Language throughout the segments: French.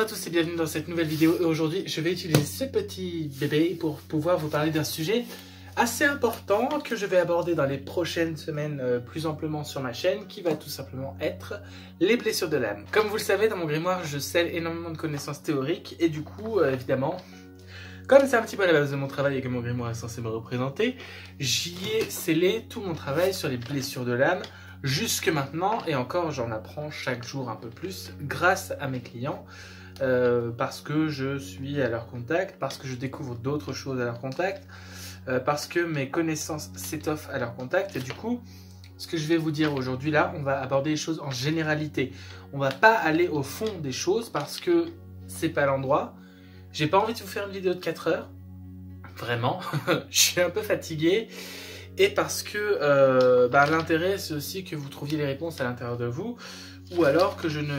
tous et bienvenue dans cette nouvelle vidéo. Et aujourd'hui, je vais utiliser ce petit bébé pour pouvoir vous parler d'un sujet assez important que je vais aborder dans les prochaines semaines plus amplement sur ma chaîne, qui va tout simplement être les blessures de l'âme. Comme vous le savez, dans mon grimoire, je scelle énormément de connaissances théoriques et du coup, évidemment, comme c'est un petit peu à la base de mon travail et que mon grimoire est censé me représenter, j'y ai scellé tout mon travail sur les blessures de l'âme jusque maintenant, et encore j'en apprends chaque jour un peu plus grâce à mes clients, parce que je suis à leur contact, parce que je découvre d'autres choses à leur contact, parce que mes connaissances s'étoffent à leur contact. Et du coup, ce que je vais vous dire aujourd'hui là, on va aborder les choses en généralité. On va pas aller au fond des choses parce que c'est pas l'endroit. J'ai pas envie de vous faire une vidéo de 4 heures, vraiment, je suis un peu fatigué. Et parce que l'intérêt, c'est aussi que vous trouviez les réponses à l'intérieur de vous, ou alors que je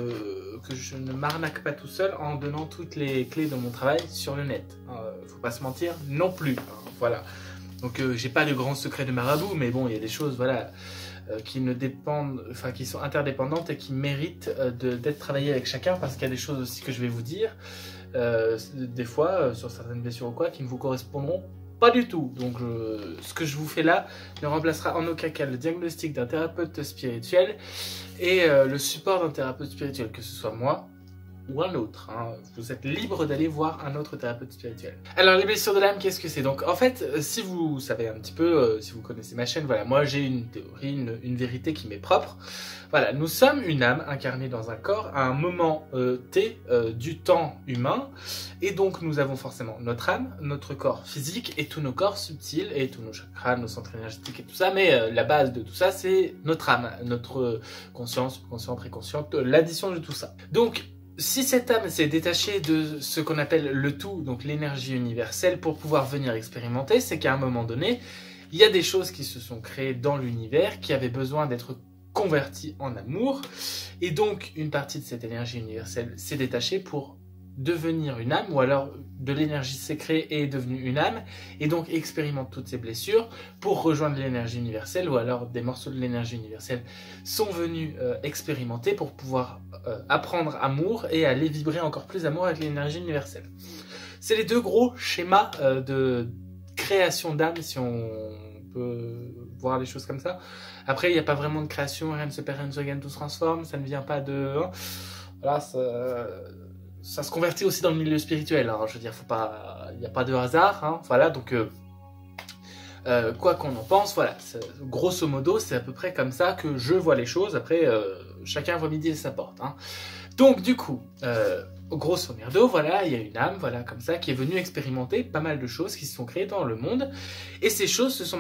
ne m'arnaque pas tout seul en donnant toutes les clés de mon travail sur le net. Faut pas se mentir non plus, hein, voilà. Donc j'ai pas de grands secrets de marabout, mais bon, il y a des choses, voilà, qui ne dépendent, enfin qui sont interdépendantes et qui méritent d'être travaillées avec chacun, parce qu'il y a des choses aussi que je vais vous dire, des fois sur certaines blessures ou quoi, qui ne vous correspondront pas du tout. Donc ce que je vous fais là ne remplacera en aucun cas le diagnostic d'un thérapeute spirituel et le support d'un thérapeute spirituel, que ce soit moi ou un autre, hein. Vous êtes libre d'aller voir un autre thérapeute spirituel. Alors les blessures de l'âme, qu'est-ce que c'est? Donc en fait, si vous savez un petit peu, si vous connaissez ma chaîne, voilà, moi j'ai une théorie, une vérité qui m'est propre. Voilà, nous sommes une âme incarnée dans un corps à un moment T du temps humain, et donc nous avons forcément notre âme, notre corps physique et tous nos corps subtils et tous nos chakras, nos centres énergétiques et tout ça, mais la base de tout ça c'est notre âme, notre conscience, subconsciente, préconsciente, l'addition de tout ça. Donc si cette âme s'est détachée de ce qu'on appelle le tout, donc l'énergie universelle, pour pouvoir venir expérimenter, c'est qu'à un moment donné, il y a des choses qui se sont créées dans l'univers qui avaient besoin d'être converties en amour, et donc une partie de cette énergie universelle s'est détachée pour devenir une âme, ou alors de l'énergie s'est créée et est devenue une âme, et donc expérimente toutes ces blessures pour rejoindre l'énergie universelle, ou alors des morceaux de l'énergie universelle sont venus expérimenter pour pouvoir apprendre amour et aller vibrer encore plus amour avec l'énergie universelle. C'est les deux gros schémas de création d'âme, si on peut voir les choses comme ça. Après, il n'y a pas vraiment de création, rien ne se perd, rien ne se gagne, tout se transforme, ça ne vient pas de... Voilà, ça se convertit aussi dans le milieu spirituel, hein. Je veux dire, il n'y a pas de hasard, hein. Voilà, donc quoi qu'on en pense, voilà, grosso modo, c'est à peu près comme ça que je vois les choses. Après, chacun voit midi et sa porte, hein. Donc du coup, grosso merdo, voilà, il y a une âme, voilà, comme ça, qui est venue expérimenter pas mal de choses qui se sont créées dans le monde, et ces choses se sont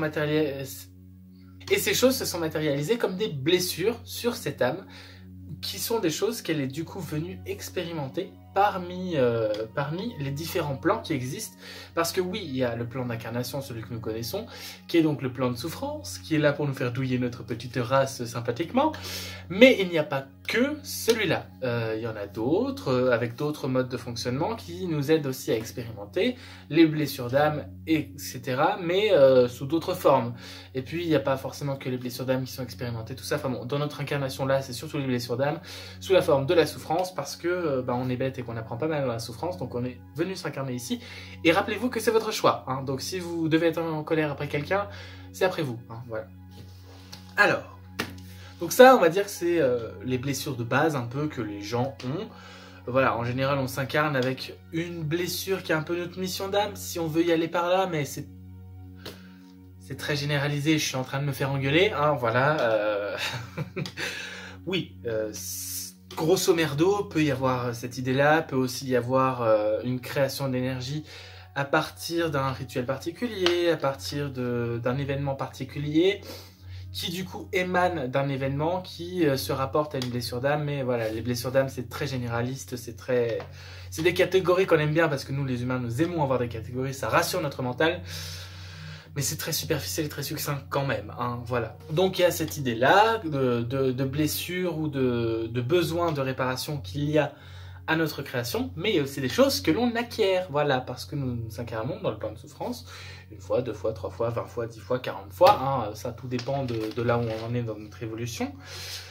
matérialisées comme des blessures sur cette âme, qui sont des choses qu'elle est du coup venue expérimenter parmi les différents plans qui existent. Parce que oui, il y a le plan d'incarnation, celui que nous connaissons, qui est donc le plan de souffrance, qui est là pour nous faire douiller notre petite race sympathiquement, mais il n'y a pas que celui-là. Il y en a d'autres, avec d'autres modes de fonctionnement, qui nous aident aussi à expérimenter les blessures d'âme, etc., mais sous d'autres formes. Et puis, il n'y a pas forcément que les blessures d'âme qui sont expérimentées, tout ça. Enfin bon, dans notre incarnation là, c'est surtout les blessures d'âme, sous la forme de la souffrance, parce que on est bête et qu'on apprend pas mal dans la souffrance, donc on est venu s'incarner ici. Et rappelez-vous que c'est votre choix, hein. Donc si vous devez être en colère après quelqu'un, c'est après vous, hein, voilà. Alors, donc ça, on va dire que c'est les blessures de base un peu que les gens ont. Voilà, en général, on s'incarne avec une blessure qui est un peu notre mission d'âme, si on veut y aller par là, mais c'est très généralisé, je suis en train de me faire engueuler, hein, voilà. Oui, grosso merdo, peut y avoir cette idée-là, peut aussi y avoir une création d'énergie à partir d'un rituel particulier, à partir d'un événement particulier, qui du coup émane d'un événement qui se rapporte à une blessure d'âme. Mais voilà, les blessures d'âme, c'est très généraliste, c'est des catégories qu'on aime bien, parce que nous les humains, nous aimons avoir des catégories, ça rassure notre mental. Mais c'est très superficiel et très succinct quand même, hein, voilà. Donc il y a cette idée-là de blessure ou de besoin de réparation qu'il y a à notre création, mais il y a aussi des choses que l'on acquiert, voilà, parce que nous nous incarnons dans le plan de souffrance, une fois, 2 fois, 3 fois, 20 fois, 10 fois, 40 fois, hein, ça tout dépend de là où on en est dans notre évolution.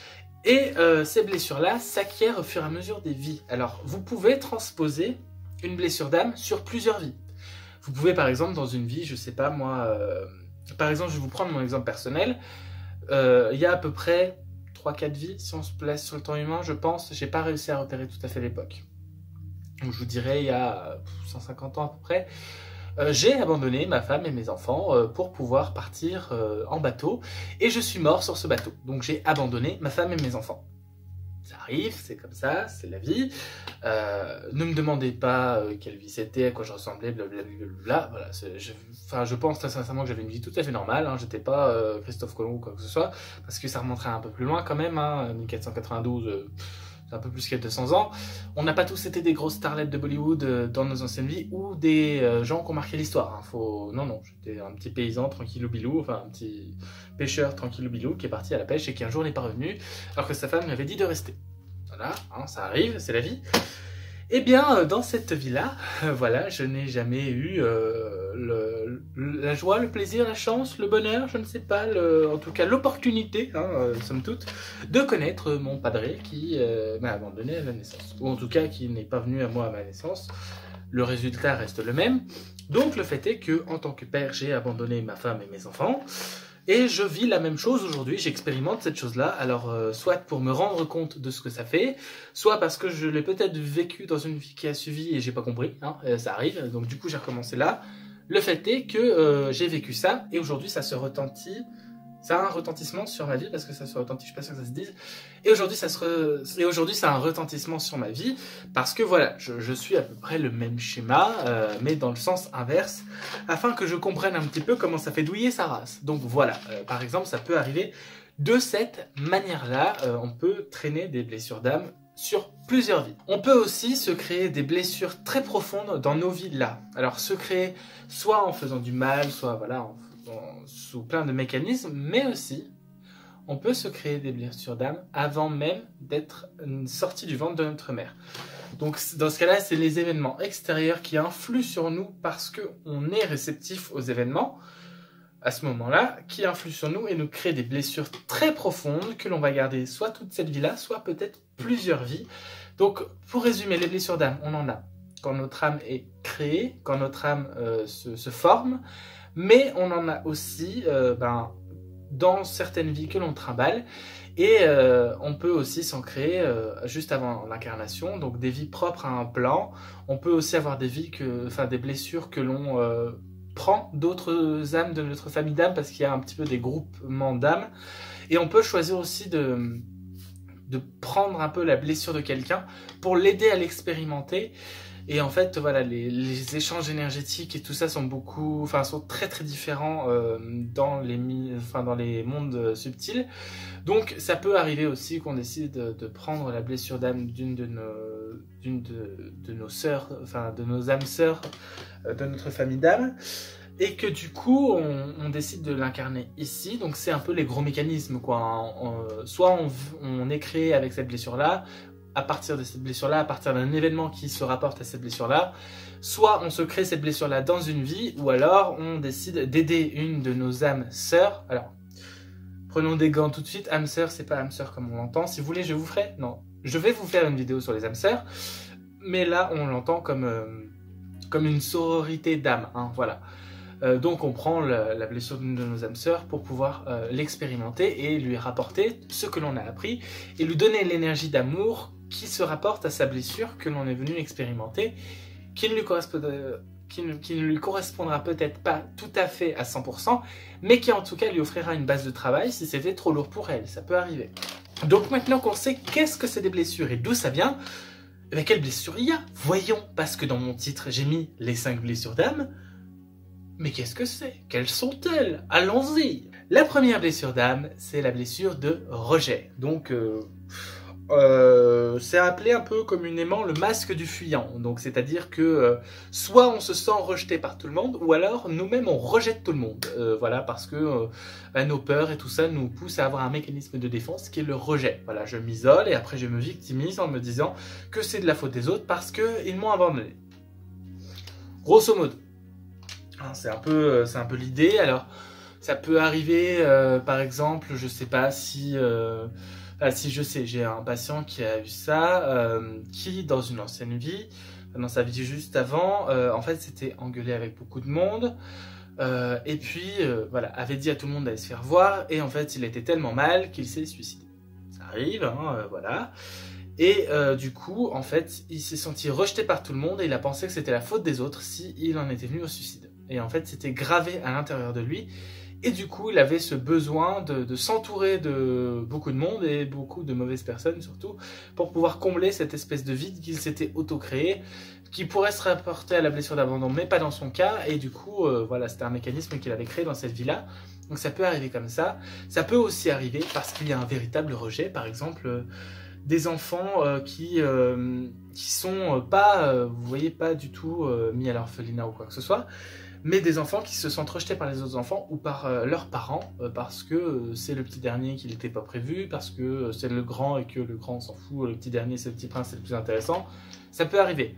Et ces blessures-là s'acquièrent au fur et à mesure des vies. Alors, vous pouvez transposer une blessure d'âme sur plusieurs vies. Vous pouvez, par exemple, dans une vie, je sais pas moi... par exemple, je vais vous prendre mon exemple personnel. Il y a à peu près 3-4 vies, si on se place sur le temps humain, je pense. J'ai pas réussi à repérer tout à fait l'époque. Donc, je vous dirais, il y a 150 ans à peu près. J'ai abandonné ma femme et mes enfants pour pouvoir partir en bateau et je suis mort sur ce bateau. Donc j'ai abandonné ma femme et mes enfants. Ça arrive, c'est comme ça, c'est la vie. Ne me demandez pas quelle vie c'était, à quoi je ressemblais, blablabla. Voilà, je pense très sincèrement que j'avais une vie tout à fait normale. Hein, j'étais pas Christophe Colomb ou quoi que ce soit, parce que ça remonterait un peu plus loin quand même. Hein, 1492. Un peu plus qu'il y a 200 ans. On n'a pas tous été des grosses starlettes de Bollywood dans nos anciennes vies ou des gens qui ont marqué l'histoire. Hein. Non, j'étais un petit paysan tranquillou bilou, enfin un petit pêcheur tranquillou bilou qui est parti à la pêche et qui un jour n'est pas revenu alors que sa femme lui avait dit de rester. Voilà, hein, ça arrive, c'est la vie. Eh bien, dans cette vie-là, voilà, je n'ai jamais eu la joie, le plaisir, la chance, le bonheur, je ne sais pas, en tout cas l'opportunité, hein, somme toute, de connaître mon padré qui m'a abandonné à la naissance. Ou en tout cas, qui n'est pas venu à moi à ma naissance. Le résultat reste le même. Donc, le fait est que, en tant que père, j'ai abandonné ma femme et mes enfants. Et je vis la même chose aujourd'hui, j'expérimente cette chose-là, alors soit pour me rendre compte de ce que ça fait, soit parce que je l'ai peut-être vécu dans une vie qui a suivi et j'ai pas compris, hein, ça arrive, donc du coup j'ai recommencé là. Le fait est que j'ai vécu ça et aujourd'hui ça se retentit, ça a un retentissement sur ma vie parce que ça se retentit, je suis pas sûr que ça se dise. Et aujourd'hui ça a un retentissement sur ma vie parce que voilà, je suis à peu près le même schéma, mais dans le sens inverse, afin que je comprenne un petit peu comment ça fait douiller sa race. Donc voilà, par exemple, ça peut arriver de cette manière-là. On peut traîner des blessures d'âme sur plusieurs vies. On peut aussi se créer des blessures très profondes dans nos vies là. Alors se créer soit en faisant du mal, soit voilà, sous plein de mécanismes, mais aussi on peut se créer des blessures d'âme avant même d'être sorti du ventre de notre mère. Donc dans ce cas-là, c'est les événements extérieurs qui influent sur nous parce qu'on est réceptif aux événements à ce moment-là, qui influent sur nous et nous créent des blessures très profondes que l'on va garder soit toute cette vie-là, soit peut-être plusieurs vies. Donc pour résumer, les blessures d'âme, on en a quand notre âme est créée, quand notre âme se forme, mais on en a aussi dans certaines vies que l'on trimballe et on peut aussi s'en créer juste avant l'incarnation, donc des vies propres à un plan. On peut aussi avoir des vies des blessures que l'on prend d'autres âmes de notre famille d'âmes parce qu'il y a un petit peu des groupements d'âmes et on peut choisir aussi de prendre un peu la blessure de quelqu'un pour l'aider à l'expérimenter. Et en fait, voilà, les échanges énergétiques et tout ça sont très très différents dans les mondes subtils. Donc, ça peut arriver aussi qu'on décide de prendre la blessure d'âme d'une de nos sœurs, de nos âmes sœurs de notre famille d'âmes, et que du coup, on décide de l'incarner ici. Donc, c'est un peu les gros mécanismes, quoi. Soit on est créé avec cette blessure-là, à partir de cette blessure-là, à partir d'un événement qui se rapporte à cette blessure-là, soit on se crée cette blessure-là dans une vie, ou alors on décide d'aider une de nos âmes sœurs. Alors, prenons des gants tout de suite. Âme sœur, c'est pas âme sœur comme on l'entend. Si vous voulez, je vous ferai. Non, je vais vous faire une vidéo sur les âmes sœurs, mais là, on l'entend comme une sororité d'âmes. Hein, voilà. Donc on prend la blessure d'une de nos âmes sœurs pour pouvoir l'expérimenter et lui rapporter ce que l'on a appris et lui donner l'énergie d'amour qui se rapporte à sa blessure que l'on est venu expérimenter, qui ne lui correspondra peut-être pas tout à fait à 100%, mais qui en tout cas lui offrira une base de travail si c'était trop lourd pour elle, ça peut arriver. Donc maintenant qu'on sait qu'est-ce que c'est des blessures et d'où ça vient, quelles blessures il y a? Voyons, parce que dans mon titre j'ai mis les 5 blessures d'âme. Mais qu'est-ce que c'est? Quelles sont-elles? Allons-y! La première blessure d'âme, c'est la blessure de rejet. Donc, c'est appelé un peu communément le masque du fuyant. Donc, c'est-à-dire que soit on se sent rejeté par tout le monde, ou alors nous-mêmes on rejette tout le monde. Voilà, parce que nos peurs et tout ça nous poussent à avoir un mécanisme de défense qui est le rejet. Voilà, je m'isole et après je me victimise en me disant que c'est de la faute des autres parce qu'ils m'ont abandonné. Grosso modo. C'est un peu l'idée. Alors, ça peut arriver, par exemple, je sais pas si si je sais, j'ai un patient qui a eu ça, qui dans une ancienne vie, dans sa vie juste avant, en fait s'était engueulé avec beaucoup de monde. Et puis voilà, avait dit à tout le monde d'aller se faire voir, et en fait il était tellement mal qu'il s'est suicidé. Ça arrive, hein, voilà. Et du coup, en fait, il s'est senti rejeté par tout le monde et il a pensé que c'était la faute des autres si il en était venu au suicide. Et en fait, c'était gravé à l'intérieur de lui. Et du coup, il avait ce besoin de s'entourer de beaucoup de monde et beaucoup de mauvaises personnes surtout, pour pouvoir combler cette espèce de vide qu'il s'était auto-créé, qui pourrait se rapporter à la blessure d'abandon, mais pas dans son cas. Et du coup, voilà, c'était un mécanisme qu'il avait créé dans cette vie-là. Donc ça peut arriver comme ça. Ça peut aussi arriver parce qu'il y a un véritable rejet, par exemple... des enfants qui sont pas, vous voyez, pas du tout mis à l'orphelinat ou quoi que ce soit, mais des enfants qui se sentent rejetés par les autres enfants ou par leurs parents, parce que c'est le petit dernier qui n'était pas prévu, parce que c'est le grand et que le grand s'en fout, le petit dernier c'est le petit prince, c'est le plus intéressant. Ça peut arriver.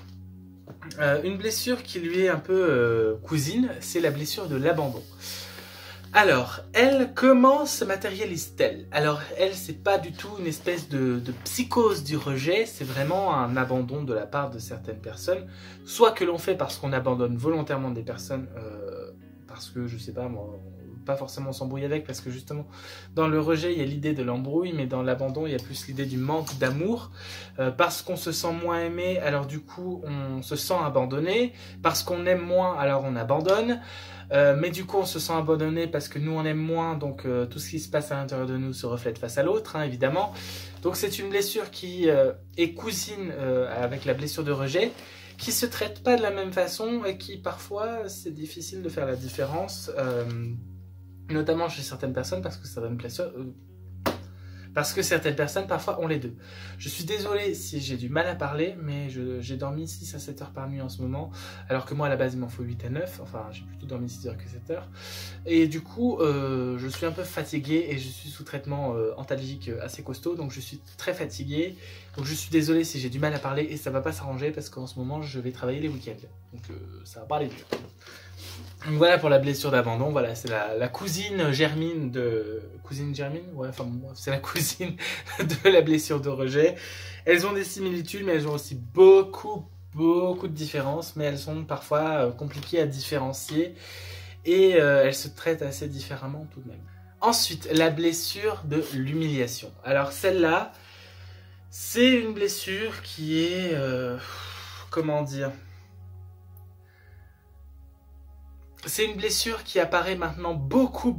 Une blessure qui lui est un peu cousine, c'est la blessure de l'abandon. Alors, elle, comment se matérialise-t-elle? Alors, elle, c'est pas du tout une espèce de psychose du rejet, c'est vraiment un abandon de la part de certaines personnes, soit que l'on fait parce qu'on abandonne volontairement des personnes, parce que, je sais pas, moi, pas forcément s'embrouiller avec, parce que justement, dans le rejet, il y a l'idée de l'embrouille, mais dans l'abandon, il y a plus l'idée du manque d'amour, parce qu'on se sent moins aimé, alors du coup, on se sent abandonné, parce qu'on aime moins, alors on abandonne, mais du coup on se sent abandonné parce que nous on aime moins, donc tout ce qui se passe à l'intérieur de nous se reflète face à l'autre, hein, évidemment. Donc c'est une blessure qui est cousine avec la blessure de rejet, qui se traite pas de la même façon et qui parfois c'est difficile de faire la différence, notamment chez certaines personnes, parce que ça va me plaire. Parce que certaines personnes, parfois, ont les deux. Je suis désolé si j'ai du mal à parler, mais j'ai dormi 6 à 7 heures par nuit en ce moment, alors que moi, à la base, il m'en faut 8 à 9. Enfin, j'ai plutôt dormi 6 heures que 7 heures. Et du coup, je suis un peu fatigué et je suis sous traitement antalgique assez costaud, donc je suis très fatigué. Donc je suis désolé si j'ai du mal à parler et ça va pas s'arranger parce qu'en ce moment, je vais travailler les week-ends. Donc ça va pas aller mieux. Donc voilà pour la blessure d'abandon. Voilà, c'est la cousine germine de... Cousine germine? Ouais, enfin bon, c'est la cousine de la blessure de rejet. Elles ont des similitudes, mais elles ont aussi beaucoup de différences. Mais elles sont parfois compliquées à différencier. Et elles se traitent assez différemment tout de même. Ensuite, la blessure de l'humiliation. Alors celle-là, c'est une blessure qui est... comment dire ? C'est une blessure qui apparaît maintenant beaucoup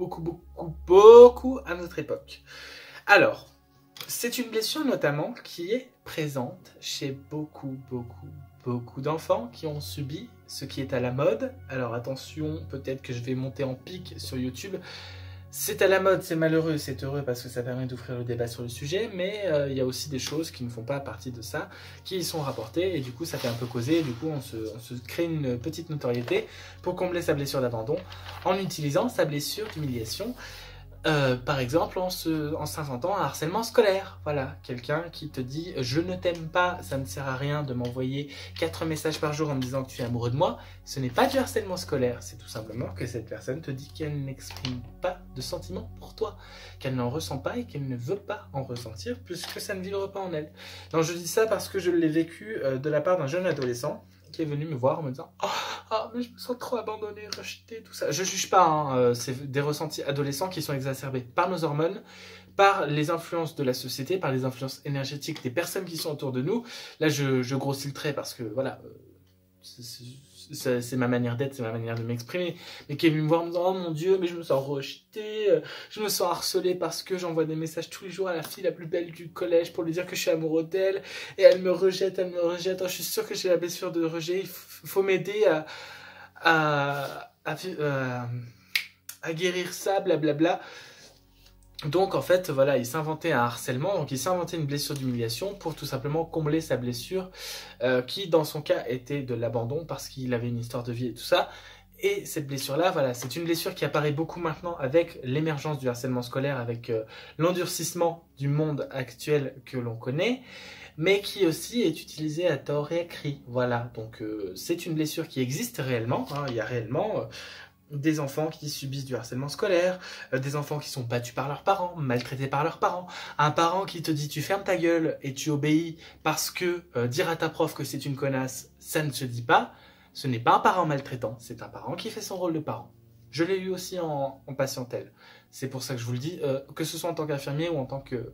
à notre époque. Alors, c'est une blessure notamment qui est présente chez beaucoup d'enfants qui ont subi ce qui est à la mode. Alors attention, peut-être que je vais monter en pic sur YouTube. C'est à la mode, c'est malheureux, c'est heureux parce que ça permet d'ouvrir le débat sur le sujet, mais il y a aussi des choses qui ne font pas partie de ça, qui y sont rapportées, et du coup ça fait un peu causer, et du coup on se crée une petite notoriété pour combler sa blessure d'abandon en utilisant sa blessure d'humiliation. Par exemple, en s'inventant un harcèlement scolaire. Voilà, quelqu'un qui te dit « Je ne t'aime pas, ça ne sert à rien de m'envoyer 4 messages par jour en me disant que tu es amoureux de moi. » Ce n'est pas du harcèlement scolaire, c'est tout simplement que cette personne te dit qu'elle n'exprime pas de sentiments pour toi, qu'elle n'en ressent pas et qu'elle ne veut pas en ressentir puisque ça ne vibre pas en elle. Donc je dis ça parce que je l'ai vécu de la part d'un jeune adolescent qui est venu me voir en me disant oh, mais je me sens trop abandonné, rejeté, tout ça. Je juge pas, hein, c'est des ressentis adolescents qui sont exacerbés par nos hormones, par les influences de la société, par les influences énergétiques des personnes qui sont autour de nous. Là, je grossis le trait parce que, voilà, c'est ma manière d'être, c'est ma manière de m'exprimer. Mais qui est venu me voir en me disant « Oh mon Dieu, mais je me sens rejeté, je me sens harcelé parce que j'envoie des messages tous les jours à la fille la plus belle du collège pour lui dire que je suis amoureux d'elle et elle me rejette, elle me rejette. Oh, je suis sûr que j'ai la blessure de rejet, il faut m'aider à guérir ça, blablabla. » Donc en fait, voilà, il s'inventait un harcèlement, donc il s'inventait une blessure d'humiliation pour tout simplement combler sa blessure qui dans son cas était de l'abandon parce qu'il avait une histoire de vie et tout ça. Et cette blessure-là, voilà, c'est une blessure qui apparaît beaucoup maintenant avec l'émergence du harcèlement scolaire, avec l'endurcissement du monde actuel que l'on connaît, mais qui aussi est utilisée à tort et à cri. Voilà, donc c'est une blessure qui existe réellement, hein, il y a réellement... des enfants qui subissent du harcèlement scolaire, des enfants qui sont battus par leurs parents, maltraités par leurs parents, un parent qui te dit tu fermes ta gueule et tu obéis parce que dire à ta prof que c'est une connasse, ça ne se dit pas, ce n'est pas un parent maltraitant, c'est un parent qui fait son rôle de parent. Je l'ai eu aussi en patientèle, c'est pour ça que je vous le dis, que ce soit en tant qu'infirmier ou en tant que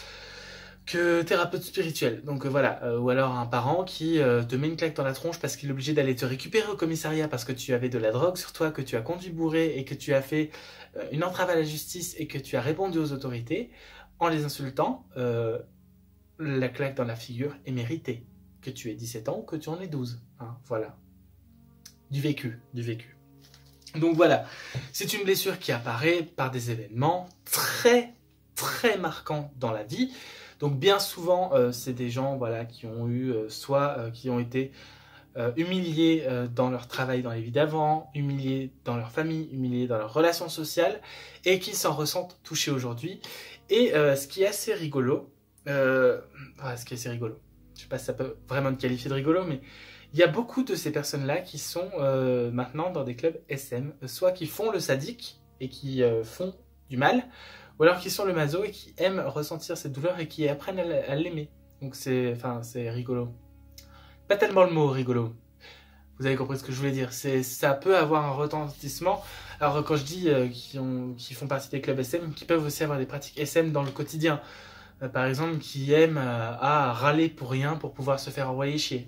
thérapeute spirituel. Donc voilà, ou alors un parent qui te met une claque dans la tronche parce qu'il est obligé d'aller te récupérer au commissariat parce que tu avais de la drogue sur toi, que tu as conduit bourré et que tu as fait une entrave à la justice et que tu as répondu aux autorités en les insultant, la claque dans la figure est méritée. Que tu aies 17 ans ou que tu en aies 12. Hein, voilà. Du vécu, du vécu. Donc voilà, c'est une blessure qui apparaît par des événements très, très marquants dans la vie. Donc bien souvent, c'est des gens voilà, qui ont eu, qui ont été humiliés dans leur travail dans les vies d'avant, humiliés dans leur famille, humiliés dans leurs relations sociales, et qui s'en ressentent touchés aujourd'hui. Et ce qui est assez rigolo, je sais pas si ça peut vraiment être qualifié de rigolo, mais il y a beaucoup de ces personnes-là qui sont maintenant dans des clubs SM, soit qui font le sadique et qui font du mal, ou alors qui sont le maso et qui aiment ressentir cette douleur et qui apprennent à l'aimer. Donc c'est rigolo. Pas tellement le mot rigolo. Vous avez compris ce que je voulais dire. Ça peut avoir un retentissement. Alors quand je dis qui font partie des clubs SM, qui peuvent aussi avoir des pratiques SM dans le quotidien. Par exemple, qui aiment à râler pour rien pour pouvoir se faire envoyer chier.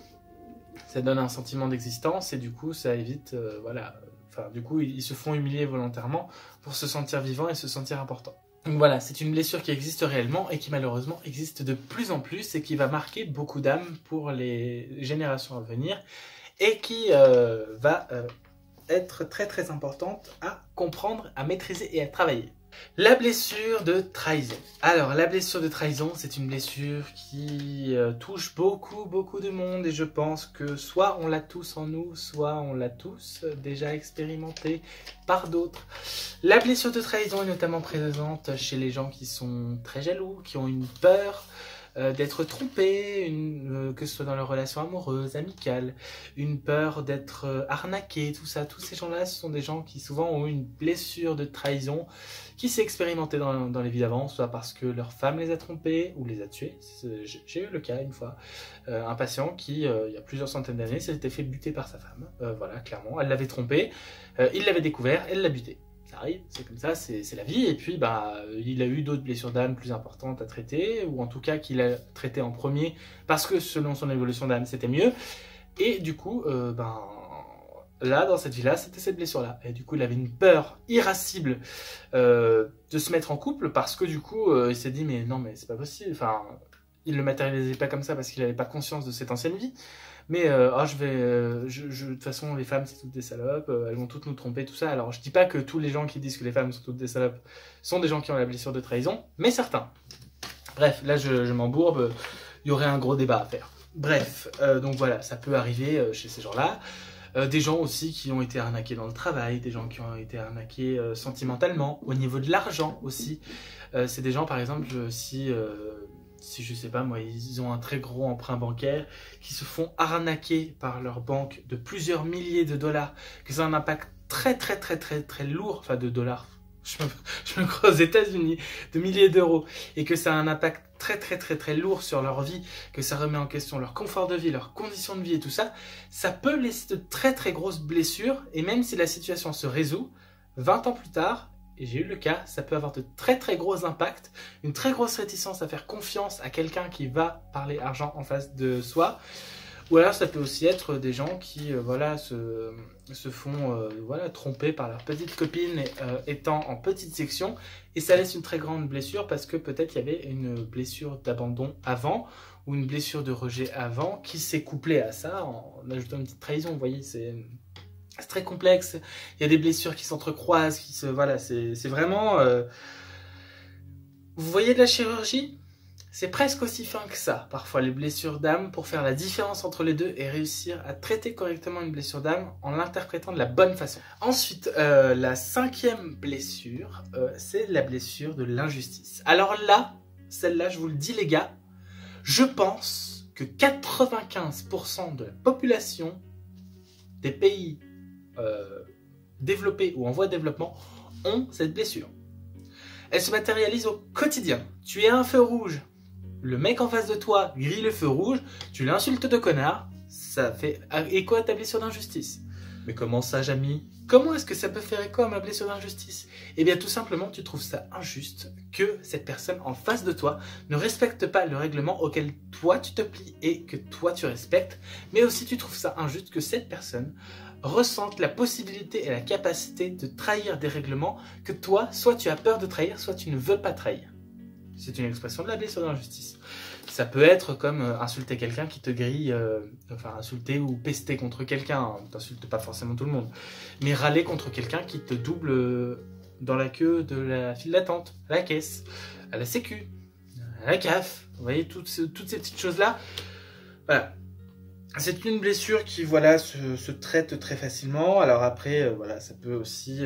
Ça donne un sentiment d'existence et du coup ça évite, du coup ils se font humilier volontairement pour se sentir vivant et se sentir important. Donc voilà, c'est une blessure qui existe réellement et qui malheureusement existe de plus en plus et qui va marquer beaucoup d'âmes pour les générations à venir et qui va être très très importante à comprendre, à maîtriser et à travailler. La blessure de trahison. Alors, la blessure de trahison, c'est une blessure qui touche beaucoup de monde et je pense que soit on l'a tous en nous, soit on l'a tous déjà expérimenté par d'autres. La blessure de trahison est notamment présente chez les gens qui sont très jaloux, qui ont une peur d'être trompés, que ce soit dans leur relation amoureuse, amicale, une peur d'être arnaqué, tout ça. Tous ces gens-là, ce sont des gens qui souvent ont eu une blessure de trahison qui s'est expérimentée dans les vies d'avant, soit parce que leur femme les a trompés ou les a tués. J'ai eu le cas une fois, un patient qui, il y a plusieurs centaines d'années, s'était fait buter par sa femme. Voilà, clairement, elle l'avait trompé, il l'avait découvert, elle l'a buté. Ça arrive, c'est comme ça, c'est la vie. Et puis, il a eu d'autres blessures d'âme plus importantes à traiter, ou en tout cas qu'il a traité en premier, parce que selon son évolution d'âme, c'était mieux. Et du coup, là, dans cette vie-là, c'était cette blessure-là. Et du coup, il avait une peur irascible de se mettre en couple, parce que du coup, il s'est dit, mais non, mais c'est pas possible. Enfin, il ne le matérialisait pas comme ça, parce qu'il n'avait pas conscience de cette ancienne vie. Mais de toute façon, les femmes, c'est toutes des salopes, elles vont toutes nous tromper, tout ça. Alors, je dis pas que tous les gens qui disent que les femmes sont toutes des salopes sont des gens qui ont la blessure de trahison, mais certains. Bref, là, je m'embourbe, il y aurait un gros débat à faire. Bref, donc voilà, ça peut arriver chez ces gens-là. Des gens aussi qui ont été arnaqués dans le travail, des gens qui ont été arnaqués sentimentalement, au niveau de l'argent aussi. C'est des gens, par exemple, si je sais pas moi, ils ont un très gros emprunt bancaire, qui se font arnaquer par leur banque de plusieurs milliers de dollars, que ça a un impact très lourd, enfin de dollars, je me crois aux États-Unis, de milliers d'euros, et que ça a un impact très lourd sur leur vie, que ça remet en question leur confort de vie, leurs conditions de vie et tout ça, ça peut laisser de très grosses blessures, et même si la situation se résout, 20 ans plus tard, et j'ai eu le cas, ça peut avoir de très gros impacts, une très grosse réticence à faire confiance à quelqu'un qui va parler argent en face de soi. Ou alors ça peut aussi être des gens qui se font tromper par leur petite copine étant en petite section. Et ça laisse une très grande blessure parce que peut-être il y avait une blessure d'abandon avant ou une blessure de rejet avant qui s'est couplée à ça en ajoutant une petite trahison. Vous voyez, c'est très complexe, il y a des blessures qui s'entrecroisent, c'est vraiment... Vous voyez de la chirurgie? C'est presque aussi fin que ça, parfois, les blessures d'âme, pour faire la différence entre les deux et réussir à traiter correctement une blessure d'âme en l'interprétant de la bonne façon. Ensuite, la 5e blessure, c'est la blessure de l'injustice. Alors là, celle-là, je vous le dis les gars, je pense que 95% de la population des pays développés ou en voie de développement ont cette blessure. Elle se matérialise au quotidien. Tu es à un feu rouge, le mec en face de toi grille le feu rouge, tu l'insultes de connard, ça fait écho à ta blessure d'injustice. Mais comment ça, Jamy? Comment est-ce que ça peut faire écho à ma blessure d'injustice? Eh bien, tout simplement, tu trouves ça injuste que cette personne en face de toi ne respecte pas le règlement auquel toi tu te plies et que toi tu respectes, mais aussi tu trouves ça injuste que cette personne ressente la possibilité et la capacité de trahir des règlements que toi, soit tu as peur de trahir, soit tu ne veux pas trahir. C'est une expression de la blessure d'injustice. Ça peut être comme insulter quelqu'un qui te grille, enfin insulter ou pester contre quelqu'un, hein. T'insultes pas forcément tout le monde, mais râler contre quelqu'un qui te double dans la queue de la file d'attente, à la caisse, à la sécu, à la CAF, vous voyez, toutes ces petites choses-là. Voilà. C'est une blessure qui voilà, se traite très facilement. Alors après, voilà, ça peut aussi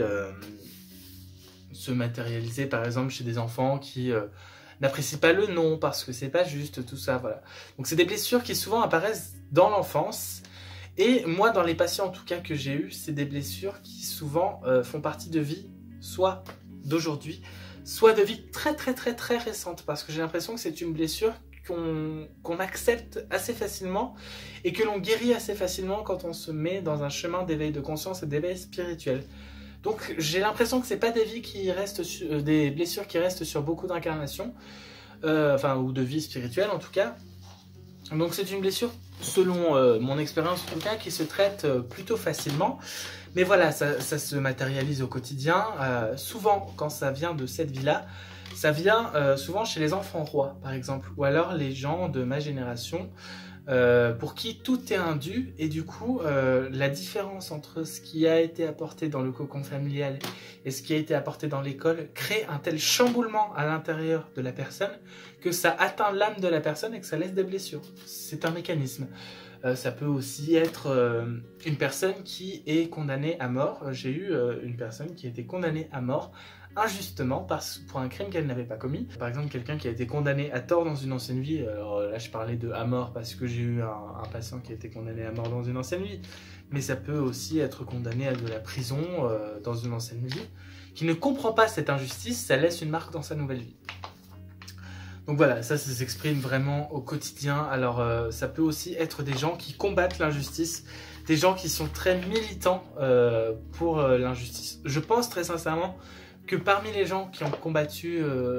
se matérialiser par exemple chez des enfants qui n'apprécient pas le non parce que c'est pas juste, tout ça, voilà. Donc c'est des blessures qui souvent apparaissent dans l'enfance. Et moi, dans les patients en tout cas que j'ai eu, c'est des blessures qui souvent font partie de vie, soit d'aujourd'hui, soit de vie très récente. Parce que j'ai l'impression que c'est une blessure qu'on accepte assez facilement et que l'on guérit assez facilement quand on se met dans un chemin d'éveil de conscience et d'éveil spirituel. Donc j'ai l'impression que c'est pas des vies qui restent des blessures qui restent sur beaucoup d'incarnations, enfin ou de vie spirituelle en tout cas. Donc c'est une blessure, selon mon expérience en tout cas, qui se traite plutôt facilement. Mais voilà, ça se matérialise au quotidien. Souvent quand ça vient de cette vie-là, ça vient souvent chez les enfants rois par exemple, ou alors les gens de ma génération. Pour qui tout est indu et du coup la différence entre ce qui a été apporté dans le cocon familial et ce qui a été apporté dans l'école crée un tel chamboulement à l'intérieur de la personne que ça atteint l'âme de la personne et que ça laisse des blessures. C'est un mécanisme. Ça peut aussi être une personne qui est condamnée à mort. J'ai eu une personne qui a été condamnée à mort injustement pour un crime qu'elle n'avait pas commis. Par exemple, quelqu'un qui a été condamné à tort dans une ancienne vie. Alors là, je parlais de à mort parce que j'ai eu un patient qui a été condamné à mort dans une ancienne vie. Mais ça peut aussi être condamné à de la prison dans une ancienne vie. Qui ne comprend pas cette injustice, ça laisse une marque dans sa nouvelle vie. Donc voilà, ça s'exprime vraiment au quotidien. Alors ça peut aussi être des gens qui combattent l'injustice, des gens qui sont très militants pour l'injustice. Je pense très sincèrement que parmi les gens qui ont combattu,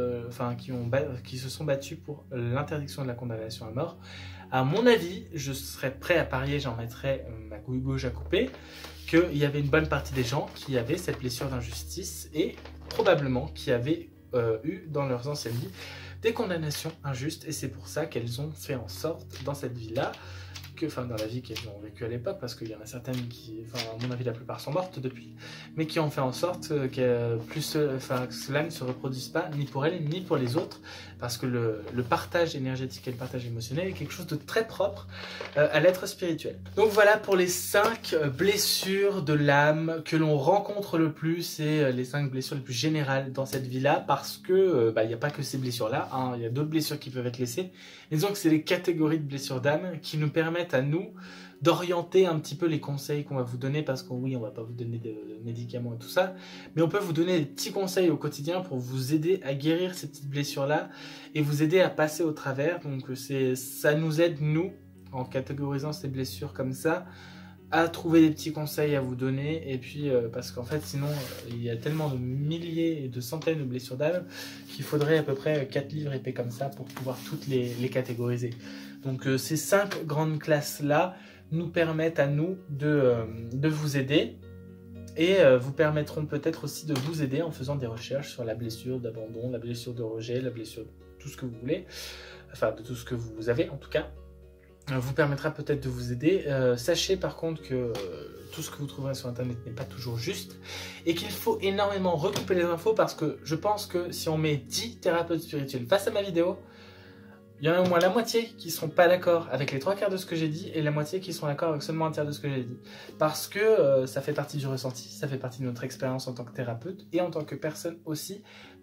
qui se sont battus pour l'interdiction de la condamnation à mort, à mon avis, je serais prêt à parier, j'en mettrais ma couille gauche à couper, qu'il y avait une bonne partie des gens qui avaient cette blessure d'injustice et probablement qui avaient eu dans leurs anciennes vies des condamnations injustes, et c'est pour ça qu'elles ont fait en sorte dans cette vie-là, dans la vie qu'elles ont vécue à l'époque, parce qu'il y en a certaines qui, à mon avis la plupart sont mortes depuis, mais qui ont fait en sorte que cela ne se reproduise pas ni pour elles ni pour les autres, parce que le partage énergétique et le partage émotionnel est quelque chose de très propre à l'être spirituel. Donc voilà pour les 5 blessures de l'âme que l'on rencontre le plus, et les 5 blessures les plus générales dans cette vie-là, parce que il n'y a pas que ces blessures-là, hein, il y a d'autres blessures qui peuvent être laissées. Et disons que c'est les catégories de blessures d'âme qui nous permettent à nous d'orienter un petit peu les conseils qu'on va vous donner, parce que oui, on va pas vous donner de médicaments et tout ça, mais on peut vous donner des petits conseils au quotidien pour vous aider à guérir ces petites blessures-là et vous aider à passer au travers. Donc ça nous aide, nous, en catégorisant ces blessures comme ça, à trouver des petits conseils à vous donner. Et puis parce qu'en fait sinon il y a tellement de milliers et de centaines de blessures d'âme qu'il faudrait à peu près 4 livres épais comme ça pour pouvoir toutes les catégoriser. Donc ces 5 grandes classes là nous permettent à nous de vous aider, et vous permettront peut-être aussi de vous aider en faisant des recherches sur la blessure d'abandon, la blessure de rejet, la blessure de tout ce que vous voulez, enfin de tout ce que vous avez en tout cas. Vous permettra peut-être de vous aider. Sachez par contre que tout ce que vous trouverez sur internet n'est pas toujours juste et qu'il faut énormément recouper les infos, parce que je pense que si on met 10 thérapeutes spirituels face à ma vidéo, il y en a au moins la moitié qui ne seront pas d'accord avec les 3/4 de ce que j'ai dit et la moitié qui seront d'accord avec seulement un tiers de ce que j'ai dit. Parce que ça fait partie du ressenti, ça fait partie de notre expérience en tant que thérapeute et en tant que personne aussi.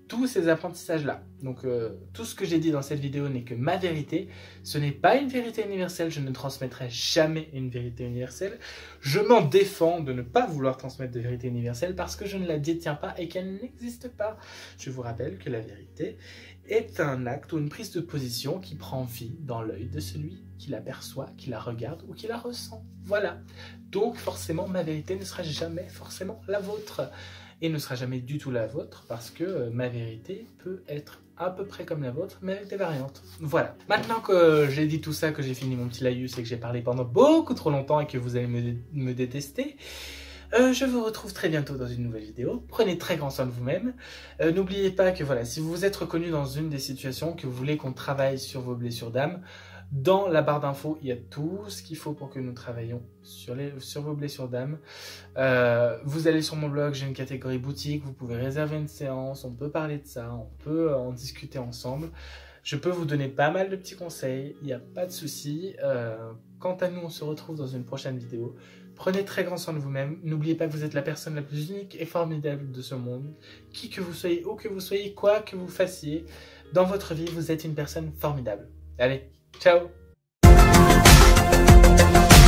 tous ces apprentissages-là. Donc tout ce que j'ai dit dans cette vidéo n'est que ma vérité. Ce n'est pas une vérité universelle, je ne transmettrai jamais une vérité universelle. Je m'en défends de ne pas vouloir transmettre de vérité universelle parce que je ne la détiens pas et qu'elle n'existe pas. Je vous rappelle que la vérité est un acte ou une prise de position qui prend vie dans l'œil de celui qui l'aperçoit, qui la regarde ou qui la ressent. Voilà. Donc forcément, ma vérité ne sera jamais forcément la vôtre. Et ne sera jamais du tout la vôtre parce que ma vérité peut être à peu près comme la vôtre, mais avec des variantes. Voilà. Maintenant que j'ai dit tout ça, que j'ai fini mon petit laïus et que j'ai parlé pendant beaucoup trop longtemps et que vous allez me détester, je vous retrouve très bientôt dans une nouvelle vidéo. Prenez très grand soin de vous-même. N'oubliez pas que voilà, si vous vous êtes reconnu dans une des situations, que vous voulez qu'on travaille sur vos blessures d'âme, dans la barre d'infos, il y a tout ce qu'il faut pour que nous travaillions sur vos blessures d'âme. Vous allez sur mon blog, j'ai une catégorie boutique, vous pouvez réserver une séance, on peut parler de ça, on peut en discuter ensemble. Je peux vous donner pas mal de petits conseils, il n'y a pas de souci. Quant à nous, on se retrouve dans une prochaine vidéo. Prenez très grand soin de vous-même. N'oubliez pas que vous êtes la personne la plus unique et formidable de ce monde. Qui que vous soyez, où que vous soyez, quoi que vous fassiez, dans votre vie, vous êtes une personne formidable. Allez, ciao!